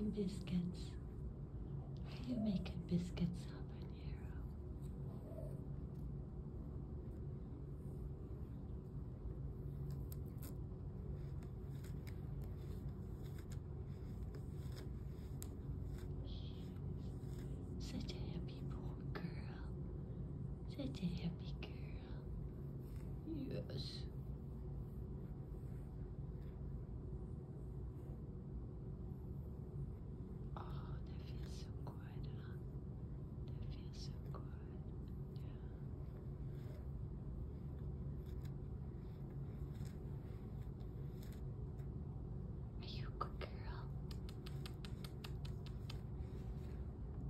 making biscuits? Are you making biscuits, Habanero? Such a happy poor girl. Such a happy girl. Yes.